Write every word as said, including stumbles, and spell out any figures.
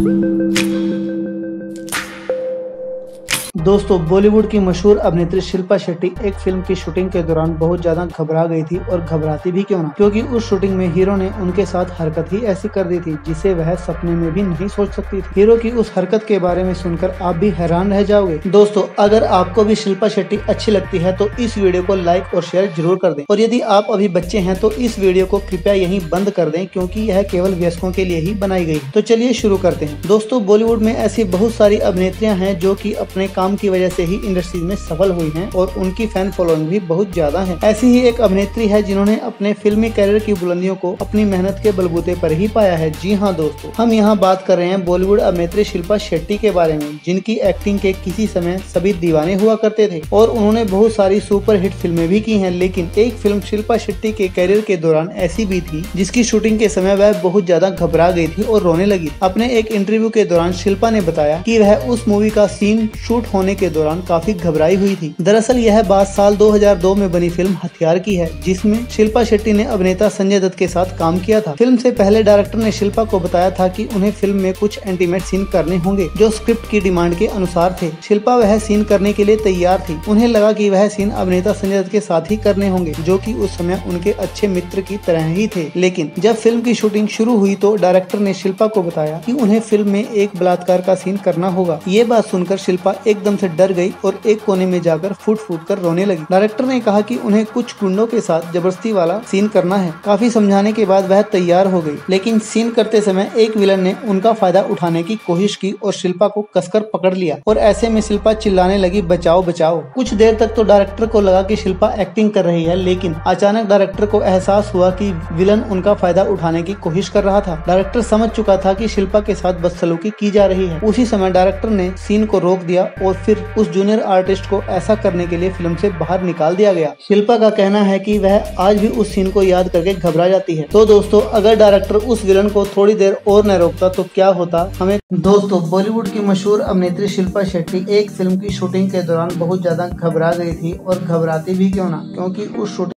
दोस्तों, बॉलीवुड की मशहूर अभिनेत्री शिल्पा शेट्टी एक फिल्म की शूटिंग के दौरान बहुत ज्यादा घबरा गई थी और घबराती भी क्यों ना, क्योंकि उस शूटिंग में हीरो ने उनके साथ हरकत ही ऐसी कर दी थी जिसे वह सपने में भी नहीं सोच सकती थी। हीरो की उस हरकत के बारे में सुनकर आप भी हैरान रह जाओगे। दोस्तों, अगर आपको भी शिल्पा शेट्टी अच्छी लगती है तो इस वीडियो को लाइक और शेयर जरूर कर दें, और यदि आप अभी बच्चे हैं तो इस वीडियो को कृपया यहीं बंद कर दें, क्योंकि यह केवल वयस्कों के लिए ही बनाई गई। तो चलिए शुरू करते हैं। दोस्तों, बॉलीवुड में ऐसी बहुत सारी अभिनेत्रियां हैं जो कि अपने काम की वजह से ही इंडस्ट्री में सफल हुई हैं और उनकी फैन फॉलोइंग भी बहुत ज्यादा है। ऐसी ही एक अभिनेत्री है जिन्होंने अपने फिल्मी कैरियर की बुलंदियों को अपनी मेहनत के बलबूते पर ही पाया है। जी हाँ दोस्तों, हम यहाँ बात कर रहे हैं बॉलीवुड अभिनेत्री शिल्पा शेट्टी के बारे में, जिनकी एक्टिंग के किसी समय सभी दीवाने हुआ करते थे और उन्होंने बहुत सारी सुपर हिट फिल्में भी की हैं। लेकिन एक फिल्म शिल्पा शेट्टी के कैरियर के दौरान ऐसी भी थी जिसकी शूटिंग के समय वह बहुत ज्यादा घबरा गई थी और रोने लगी। अपने एक इंटरव्यू के दौरान शिल्पा ने बताया कि वह उस मूवी का सीन शूट होने के दौरान काफी घबराई हुई थी। दरअसल यह बात साल दो हज़ार दो में बनी फिल्म हथियार की है, जिसमें शिल्पा शेट्टी ने अभिनेता संजय दत्त के साथ काम किया था। फिल्म से पहले डायरेक्टर ने शिल्पा को बताया था कि उन्हें फिल्म में कुछ इंटीमेट सीन करने होंगे जो स्क्रिप्ट की डिमांड के अनुसार थे। शिल्पा वह सीन करने के लिए तैयार थी। उन्हें लगा कि वह सीन अभिनेता संजय दत्त के साथ ही करने होंगे, जो कि उस समय उनके अच्छे मित्र की तरह ही थे। लेकिन जब फिल्म की शूटिंग शुरू हुई तो डायरेक्टर ने शिल्पा को बताया कि उन्हें फिल्म में एक बलात्कार का सीन करना होगा। ये बात सुनकर शिल्पा एकदम से डर गई और एक कोने में जाकर फुट फुट कर रोने लगी। डायरेक्टर ने कहा कि उन्हें कुछ गुंडों के साथ जबरदस्ती वाला सीन करना है। काफी समझाने के बाद वह तैयार हो गई, लेकिन सीन करते समय एक विलन ने उनका फायदा उठाने की कोशिश की और शिल्पा को कसकर पकड़ लिया, और ऐसे में शिल्पा चिल्लाने लगी, बचाओ बचाओ। कुछ देर तक तो डायरेक्टर को लगा कि शिल्पा एक्टिंग कर रही है, लेकिन अचानक डायरेक्टर को एहसास हुआ कि विलन उनका फायदा उठाने की कोशिश कर रहा था। डायरेक्टर समझ चुका था कि शिल्पा के साथ बदसलूकी की जा रही है। उसी समय डायरेक्टर ने सीन को रोक दिया और फिर उस जूनियर आर्टिस्ट को ऐसा करने के लिए फिल्म से बाहर निकाल दिया गया। शिल्पा का कहना है कि वह आज भी उस सीन को याद करके घबरा जाती है। तो दोस्तों, अगर डायरेक्टर उस विलन को थोड़ी देर और न रोकता तो क्या होता हमें। दोस्तों, बॉलीवुड की मशहूर अभिनेत्री शिल्पा शेट्टी एक फिल्म की शूटिंग के दौरान बहुत ज्यादा घबरा गई थी और घबराती भी क्यों ना, क्योंकि उस शूटिंग